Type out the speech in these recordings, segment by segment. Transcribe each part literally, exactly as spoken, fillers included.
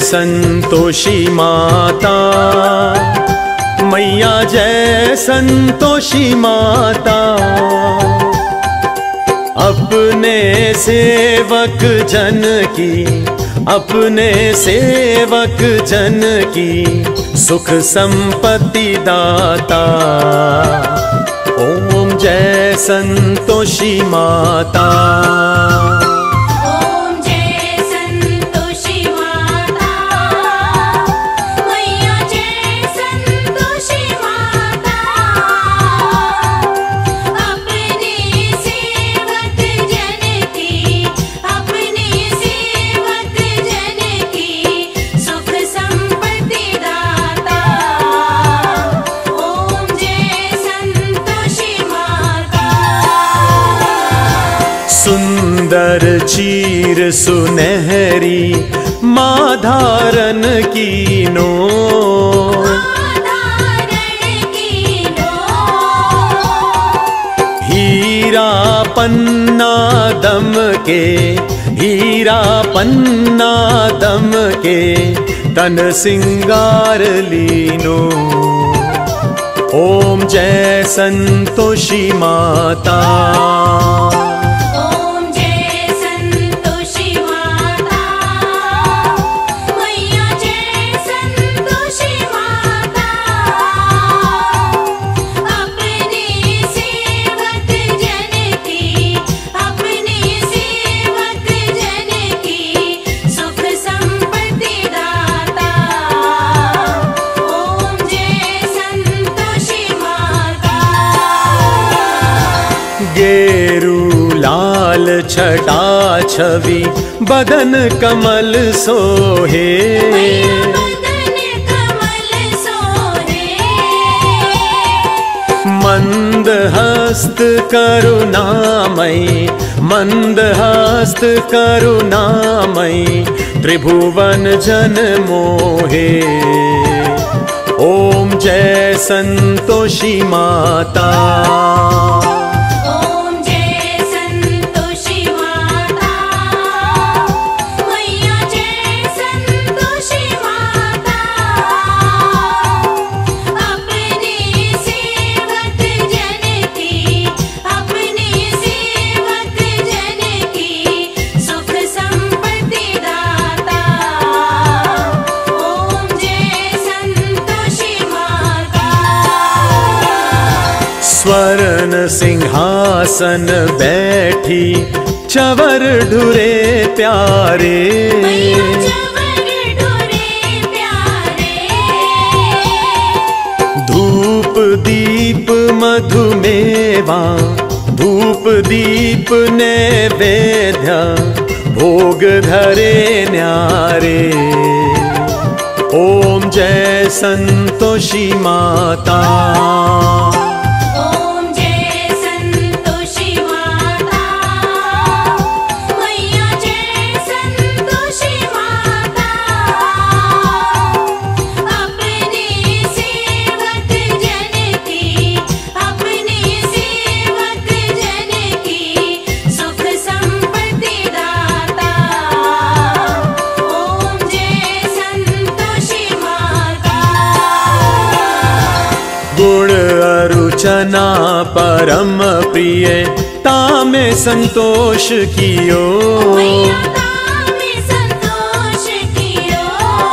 संतोषी माता, मैया जय संतोषी माता। अपने सेवक जन की, अपने सेवक जन की सुख संपत्ति दाता। ओम जय संतोषी माता। ओम जय संतोषी माता, मैया जय संतोषी माता। अपने सेवक जन की, अपने सेवक जन की सुख संपत्ति दाता। ओम जय संतोषी माता। सुंदर चीर सुनहरी माँ धारण कीनो, धारण कीनो। हीरा पन्ना दम के, हीरा पन्ना दम के तन सिंगार लीनो। ओम जय संतोषी माता। ओम जय संतोषी माता, मैया जय संतोषी माता। अपने सेवक जन की, अपने सेवक जन की सुख संपत्ति दाता। ओम जय संतोषी माता। गेरू लाल छटा छवि बदन कमल सोहे, बदन कमल सोहे। मंद हस्त करुणामयी, मंद हस्त करुणामयी त्रिभुवन जन मोहे। ओम जय संतोषी माता। ओम जय संतोषी माता, मैया जय संतोषी माता। अपने सेवक जन की, अपने सेवक जन की सुख संपत्ति दाता। ओम जय संतोषी माता। स्वर्ण सिंहासन बैठी चवर ढुरे प्यारे, मैया चवर ढुरे प्यारे। धूप दीप मधुमेवा, धूप दीप नैवेद्य भोग धरे न्यारे। ओम जय संतोषी माता। ओम जय संतोषी माता, मैया जय संतोषी माता। अपने सेवक जन की, अपने सेवक जन की सुख संपत्ति दाता। ओम जय संतोषी माता। गुण अरुचना परम प्रिय तामे संतोष कियो, मैया तामे संतोष कियो।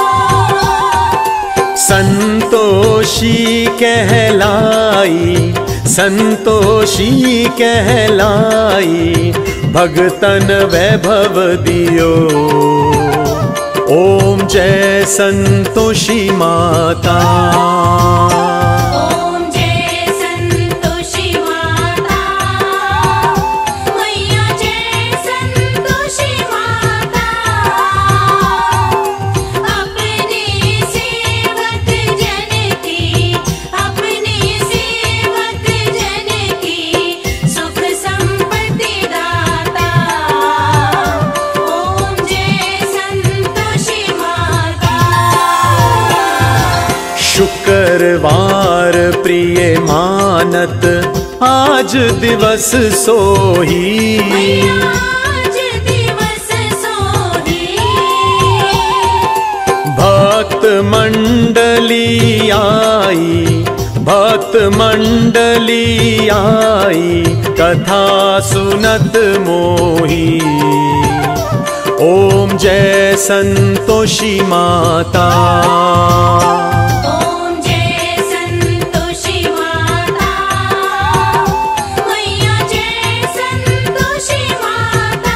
संतोषी कहलाई, संतोषी कहलाई भगतन वैभव दियो। ओम जय संतोषी माता। ओम जय संतोषी माता, मैया जय संतोषी माता। अपने सेवक जन की, अपने सेवक जन की सुख संपत्ति दाता। ओम जय संतोषी माता। शुक्रवार प्रिय मानत आज दिवस सोही, मैया आज दिवस सोही। मंडली आई, भक्त मंडली आई, कथा सुनत मोही। ओम जय संतोषी माता। ओम जय संतोषी माता, मैया जय संतोषी माता।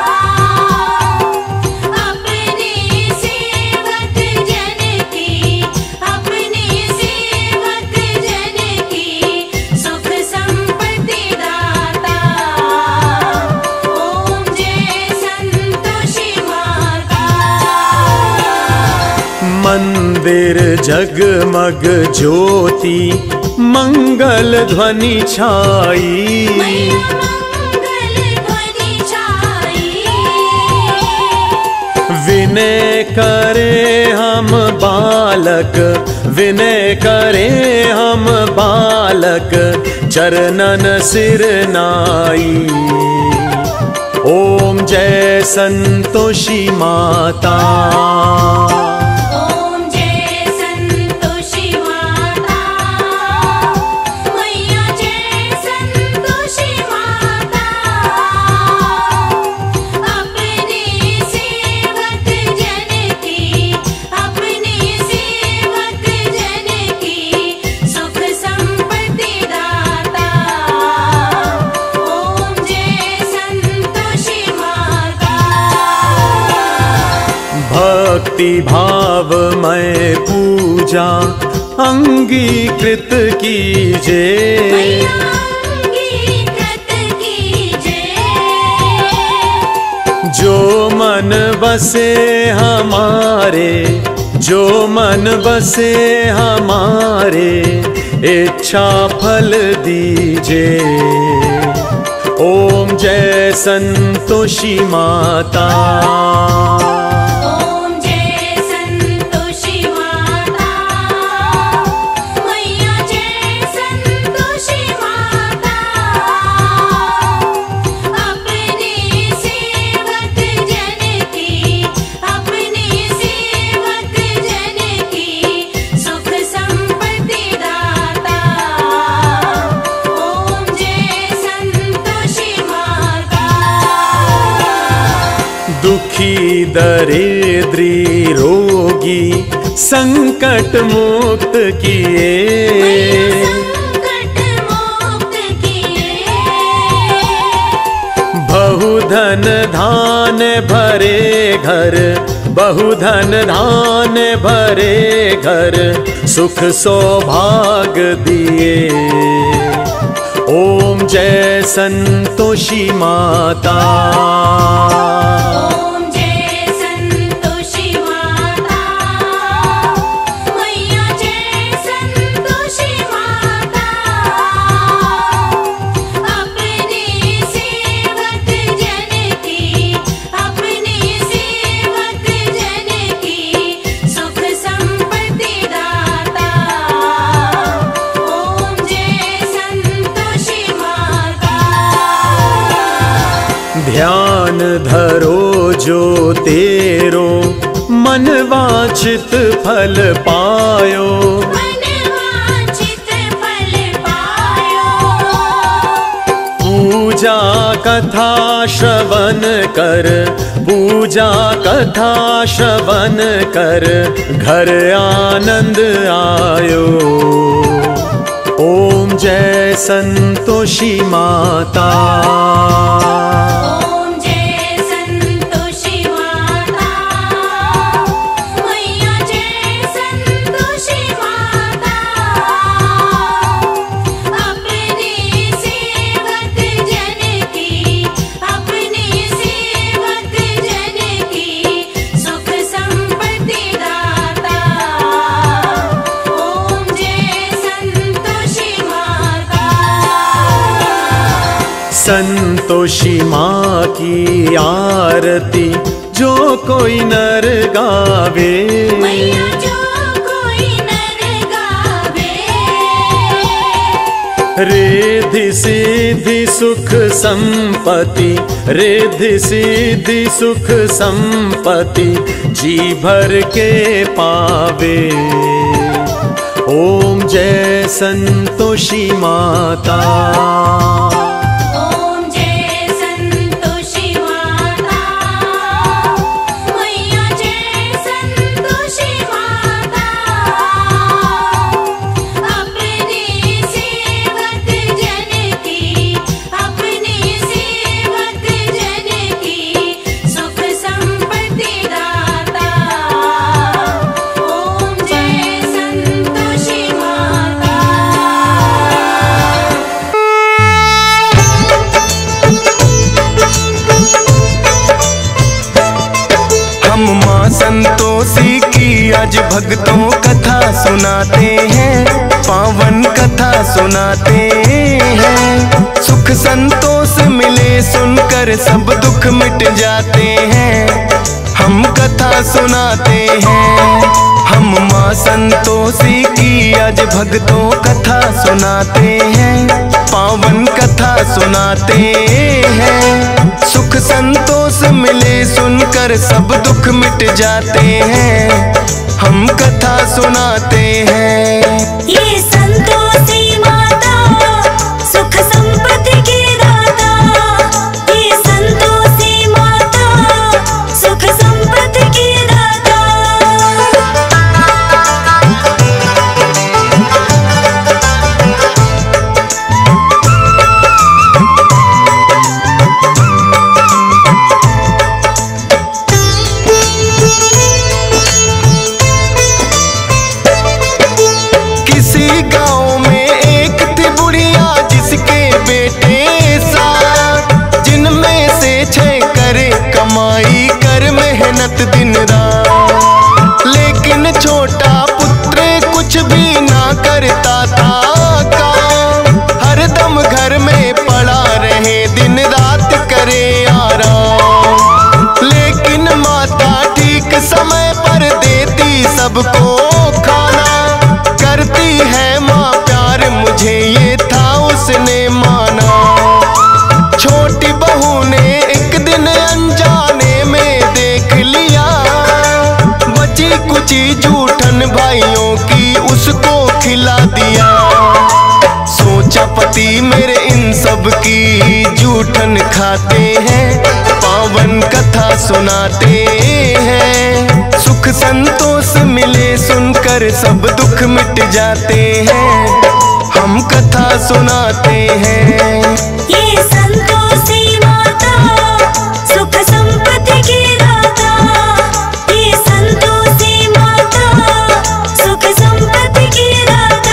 अपने सेवक जन की, अपने सेवक जन की सुख संपत्ति दाता। ओम जय संतोषी माता। मंदिर जगमग ज्योति, मंगल ध्वनि छाई। मैया मंगल ध्वनि छाई। विनय करे हम बालक, विनय करे हम बालक, चरणन सिर नाई। ओम जय संतोषी माता। ओम जय संतोषी माता, मैया जय संतोषी माता। अपने सेवक जन की, अपने सेवक जन की सुख संपत्ति दाता। ओम जय संतोषी माता। भक्ति भाव मैं पूजा अंगीकृत कीजे। मैया अंगीकृत कीजिए। जो मन बसे हमारे, जो मन बसे हमारे, इच्छा फल दीजे। ओम जय संतोषी माता। ओम जय संतोषी माता, मैया जय संतोषी माता। अपने सेवक जन की, अपने सेवक जन की सुख संपत्ति दाता। ओम जय संतोषी माता। दुखी दरिद्री रोगी संकट मुक्त किए। मैया संकट मुक्त किए। बहुधन धान भरे घर, बहुधन धान भरे घर, सुख सौभाग दिए। ओम जय संतोषी माता। ओम जय संतोषी माता, मैया जय संतोषी माता। अपने सेवक जन की, अपने सेवक जन की सुख संपत्ति दाता। ओम जय संतोषी माता। ध्यान धरो जो तेरो, मन वांछित फल पायो। मनवांछित फल पायो। पूजा कथा श्रवण कर, पूजा कथा श्रवण कर, घर आनंद आयो। ओम जय संतोषी माता। ओम जय संतोषी माता, मैया जय संतोषी माता। अपने सेवक जन की, अपने सेवक जन की सुख संपत्ति दाता। ओम जय संतोषी माता। संतोषी माँ की आरती जो कोई नर गावे। मैया जो कोई नर गावे। रिद्धि सिद्धि सुख संपत्ति, रिद्धि सिद्धि सुख संपत्ति, जी भर के पावे। ओम जय संतोषी माता। ओम जय संतोषी माता, मैया जय संतोषी माता। अपने सेवक जन की, अपने सेवक जन की सुख संपत्ति दाता। ओम जय संतोषी माता। हम माँ संतोषी की आज भक्तों कथा सुनाते हैं, पावन कथा सुनाते हैं। सुख संतोष मिले सुनकर सब दुख मिट जाते हैं, हम कथा सुनाते हैं। हम माँ संतोषी की आज भक्तों कथा सुनाते हैं, पावन कथा सुनाते हैं। सुख संतोष मिले सुनकर सब दुख मिट जाते हैं, हम कथा सुनाते हैं। ये संतोषी माता सुख संपत्ति की दाता। ये संतोषी माता सुख संपत्ति की दाता। किसी गांव में एक थी बुढ़िया जिसके बेटे सात, जिनमें से छह करे कमाई कर मेहनत दिन रात। लेकिन छोटा पुत्र कुछ भी ना करता था काम, हरदम घर में पड़ा रहे दिन रात करे आराम। लेकिन माता ठीक समय पर देती सबको खाना, करती है माँ प्यार मुझे ये था उसने माना। छोटी बहू ने एक दिन अनजाने में देख लिया, बची कुची जूठन भाइयों की उसको खिला दिया। सोचा पति मेरे इन सब की जूठन खाते हैं, पावन कथा सुनाते हैं। सुख संतोष मिले सुनकर सब दुख मिट जाते हैं, हम कथा सुनाते हैं। ये संतोषी माता सुख संपत्ति की दाता। ये संतोषी माता सुख संपत्ति की दाता।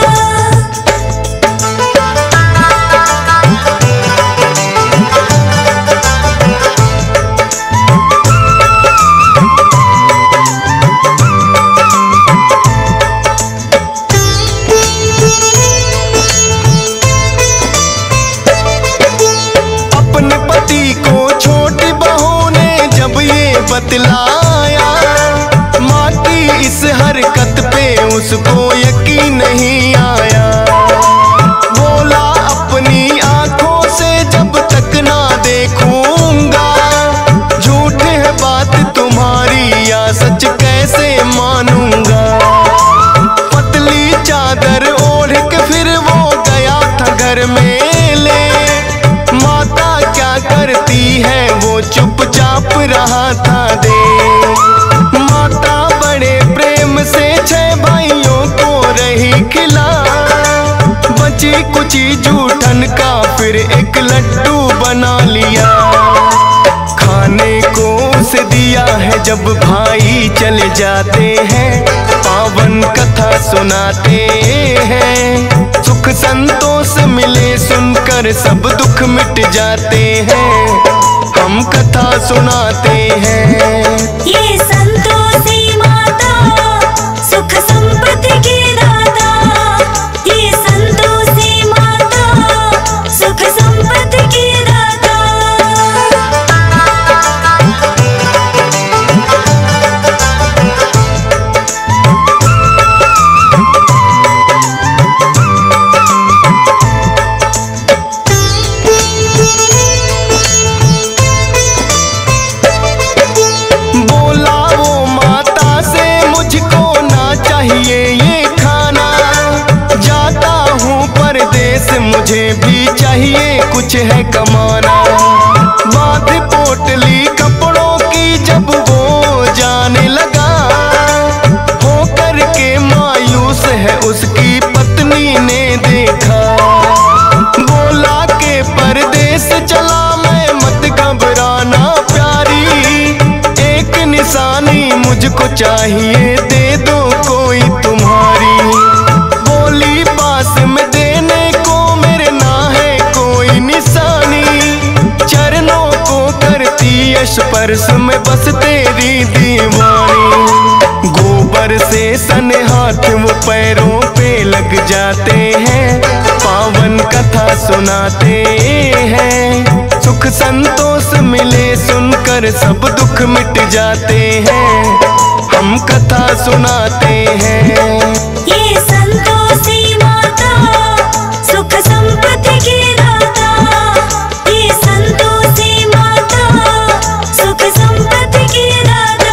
अपने पति को छोटी बहू ने जब ये बतलाया, माँ की इस हरकत पे उसको यकीन नहीं आया। बोला अपनी आंखों से जब तक ना देखूंगा, झूठ है बात तुम्हारी या सच कैसे मानूंगा। पतली चादर ओढ़ के फिर वो गया था घर में ले, माता क्या करती है वो चुपचाप रहा था दे। माता बड़े प्रेम से छह भाइयों को रही खिला, बची कुची जूठन का फिर एक लड्डू बना लिया। खाने को उसे दिया है जब भाई चले जाते हैं, पावन कथा सुनाते हैं। सुख संतोष मिले सुनकर सब दुख मिट जाते हैं, हम कथा सुनाते हैं। ये संतोषी माता सुख संपत्ति की दाता। ये संतोषी माता सुख संपत्ति की दाता। बोला परदेस मुझे भी चाहिए कुछ है कमाना। बात पोटली कपड़ों की जब वो जाने लगा, हो करके मायूस है उसकी पत्नी ने देखा। बोला के परदेस चला मैं मत घबराना प्यारी, एक निशानी मुझको चाहिए दे दो कोई तुम्हारी। बोली पास में देने को मेरे ना है कोई निशानी, चरणों को करती स्पर्श में बस तेरी दीवानी। गोबर से सने हाथ वो पैरों पे लग जाते हैं, पावन कथा सुनाते हैं। सुख संतोष मिले सुनकर सब दुख मिट जाते हैं, हम कथा सुनाते हैं। ये संतोषी माता सुख संपत्ति की दाता, ये संतोषी माता सुख संपत्ति की दाता।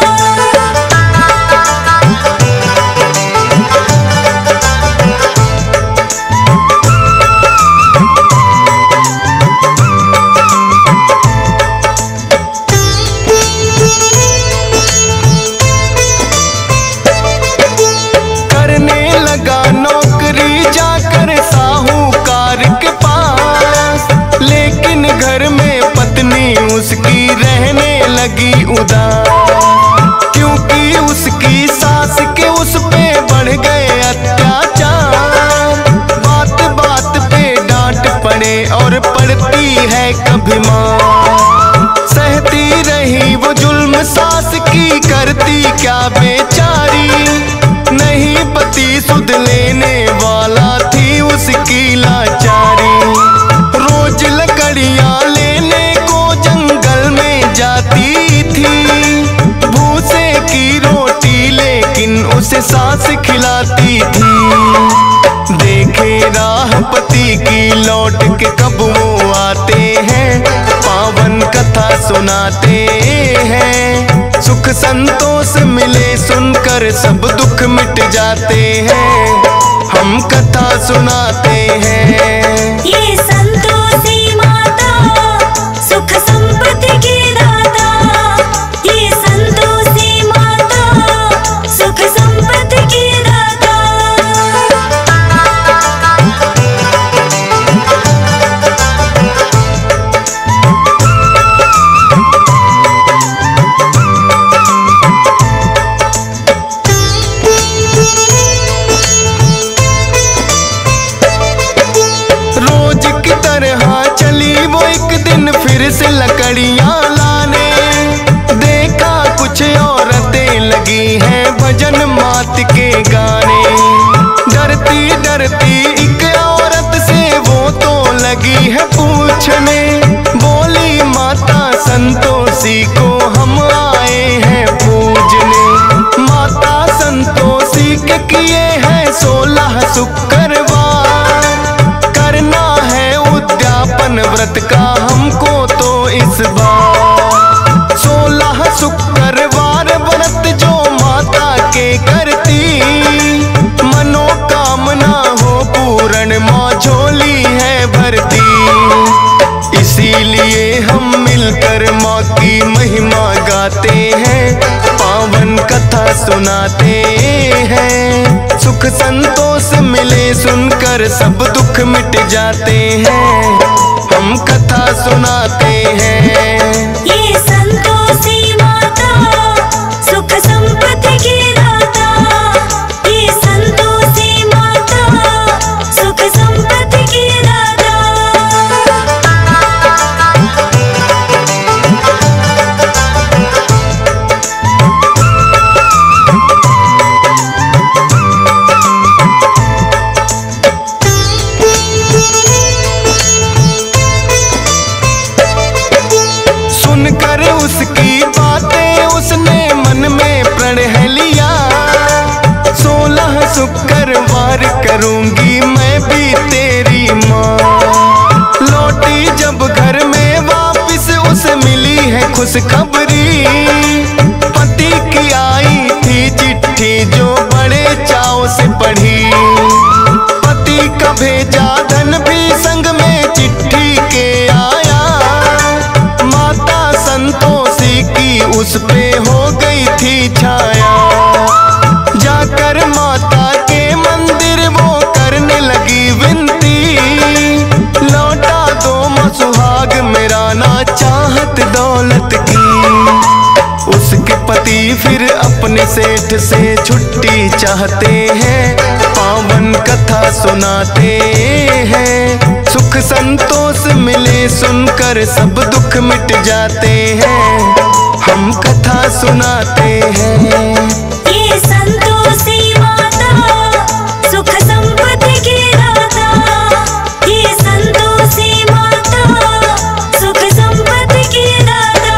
उसकी रहने लगी उदास, क्योंकि उसकी सास के उस पे बढ़ गए अत्याचार। बात बात पे डांट पड़े और पड़ती है कभी मार, सहती रही वो जुल्म सास की करती क्या बेचारी। नहीं पति सुध लेने वाला थी उसकी लाचारी, रोज लकड़ियां लेने जंगल में जाती थी। भूसे की रोटी लेकिन उसे सास खिलाती थी। देखे राह पति की लौट के कब वो आते हैं, पावन कथा सुनाते हैं। सुख संतोष मिले सुनकर सब दुख मिट जाते हैं, हम कथा सुनाते हैं। ये संतोषी माता सुख संपत्ति की दाता, ये संतोषी माता सुख संपत्ति की दाता। रोज की तरह चली वो एक दिन फिर से लकड़ियां लाने, देखा कुछ औरतें लगी हैं भजन मात के गाने। डरती डरती एक औरत से वो तो लगी है पूछने, बोली माता संतोषी को हम आए हैं पूजने। माता संतोषी के किए हैं सोलह शुक्रवार, करना है उद्यापन व्रत का हमको तो इस बार। सोलह शुक्रवार व्रत जो माता के करती, मनोकामना हो पूर्ण माँ झोली है भरती। इसीलिए हम मिलकर माँ की महिमा गाते हैं, पावन कथा सुनाते हैं। सुख संतोष मिले सुनकर सब दुख मिट जाते हैं, हम कथा सुनाते हैं। ये संतोषी माता सुख संपत्ति की दाता, ये संतोषी माता सुख संपत्ति की दाता। सुनकर उसकी बातें उसने मन में प्रण है लिया, सोलह शुक्रवार करूंगी मैं भी तेरी माँ। लौटी जब घर में वापस उसे मिली है खुशखबरी, पति की आई थी चिट्ठी जो बड़े चाव से पढ़ी। पति का भेजा धन भी संग में चिट्ठी के आया। माता संतोषी की उस पे हो गई थी छाया। जाकर माता के मंदिर वो करने लगी विनती, लौटा दो मां सुहाग मेरा ना चाहत दौलत की। उसके पति फिर अपने सेठ से छुट्टी चाहते हैं, पावन कथा सुनाते हैं। सुख संतोष मिले सुनकर सब दुख मिट जाते हैं, हम कथा सुनाते हैं। ये संतोषी माता सुख संपत्ति की दाता, ये संतोषी माता सुख संपत्ति की दाता।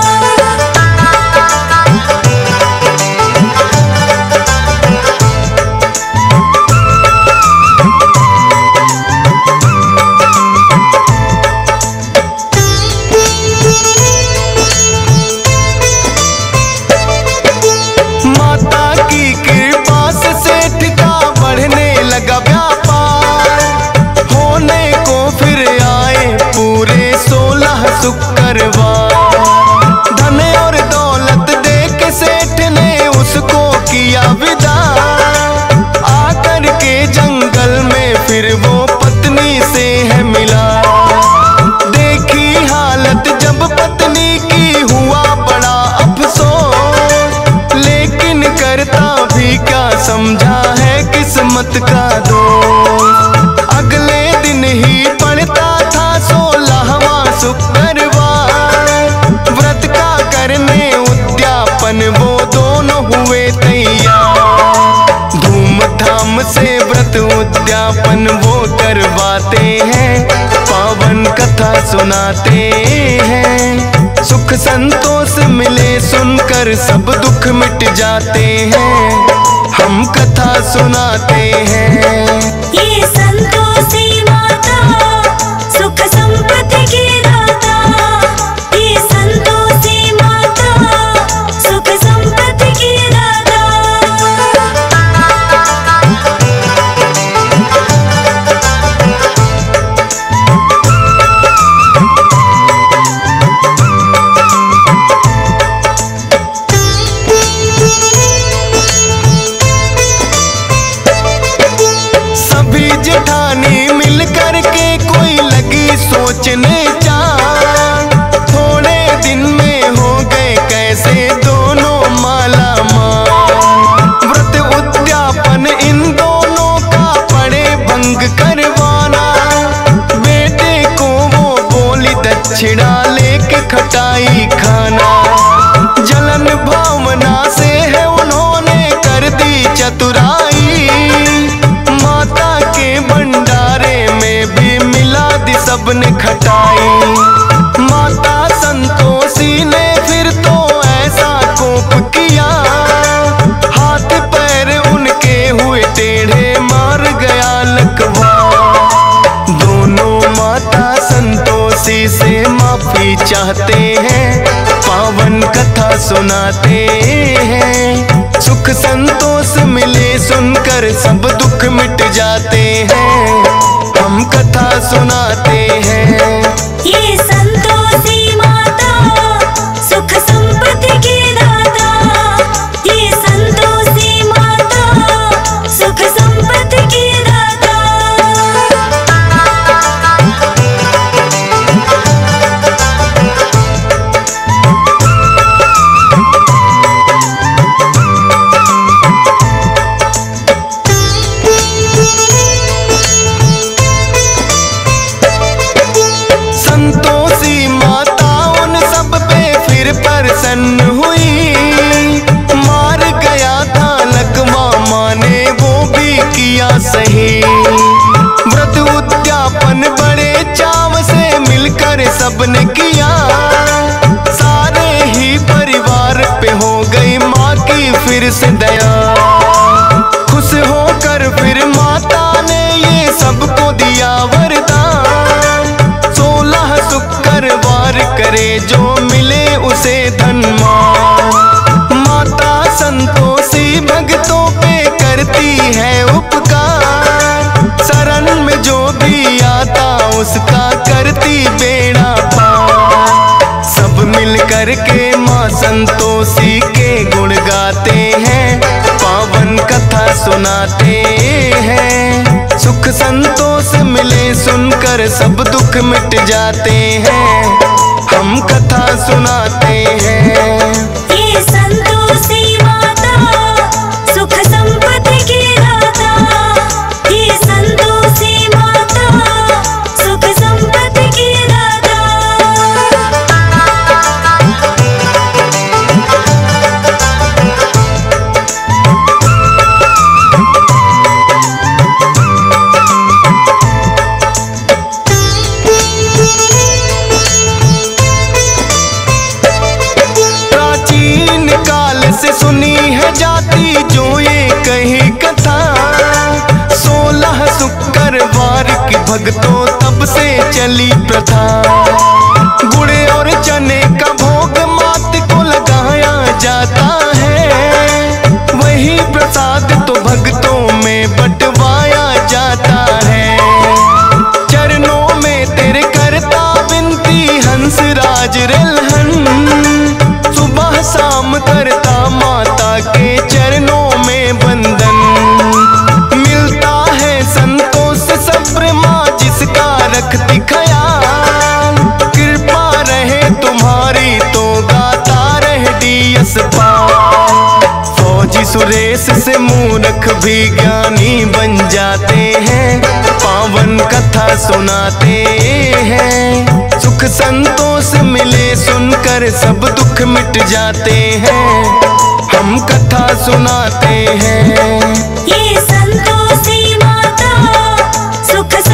धन और दौलत दे के सेठ ने उसको किया विदा। आकर के जंगल में फिर वो पत्नी से है मिला। देखी हालत जब पत्नी की हुआ बड़ा अफसोस, लेकिन करता भी क्या समझा है किस्मत का दोष। अगले दिन ही पड़ता था सोलहवां शुक्रवार, व्रत का करने उद्यापन वो दोनों हुए तैयार। धूमधाम से व्रत उद्यापन वो करवाते हैं, पावन कथा सुनाते हैं। सुख संतोष मिले सुनकर सब दुख मिट जाते हैं, हम कथा सुनाते हैं। ये संतोषी माता सुख संपत्ति की दाता, ये संतोषी माता सुख संपत्ति की दाता। सभी जेठानी मिल कर के कोई लगी सोचने चार, थोड़े दिन में हो गए कैसे दोनों माला माल। व्रत उद्यापन इन दोनों का पड़े भंग करवाना, बेटे को वो बोली दक्षिणा लेके खटाई खाना। जलन भावना से है उन्होंने कर दी चतुराई, माता के भंडारे में भी मिला दी सबने खटाई। माता संतोषी ने फिर तो ऐसा कोप किया, हाथ पैर उनके हुए टेढ़े मार गया लकवा। दोनों माता संतोषी से माफी चाहते हैं, पावन कथा सुनाते हैं। सुख संतोष मिले सुनकर सब दुख मिट जाते हैं, हम कथा सुनाते हैं। ये संतोषी माता सुख संपत्ति की दाता, ये संतोषी माता सुख संपत्ति की दाता। संतोषी माता उन सब पे फिर प्रसन्न हुई, मार गया था लकवा माँ ने वो भी किया सही। व्रत उद्यापन बड़े चाव से मिलकर सबने किया, सारे ही परिवार पे हो गई माँ की फिर से दया। खुश होकर फिर माता ने ये सबको दिया वरदान, सोलह शुक्रवार करे जो मिले उसे धन मान। माता संतोषी भक्तों पे करती है उपकार, शरण सुनाते हैं। सुख संतोष मिले सुनकर सब दुख मिट जाते हैं। हम कथा सुनाते हैं। ये संतोषी माता सुख संपत्ति की दाता। ये संतोषी माता सुख संपत्ति की दाता। प्राचीन काल से सुनी है जाती जो ये कही कथा। सोलह शुक्रवार की भक्तों तब से चली प्रथा। गुड़ और चने का भोग मात को लगाया जाता है। वही प्रसाद तो भक्तों में बंटवाया जाता है। चरणों में तेरे करता विनती हंस राज रलहन। सुबह शाम करता माता के चरणों में वंदन। मिलता है संतोष सब्र माँ जिसका रखती ख्याल। कृपा रहे तुम्हारी तो गाता रहे डीएस पाल। फौजी सुरेश से मूर्ख भी ज्ञानी बन जाते हैं। पावन कथा सुनाते हैं। सुख संतोष मिले सुनकर सब दुख मिट जाते हैं। हम कथा सुनाते हैं। ये संतोषी माता सुख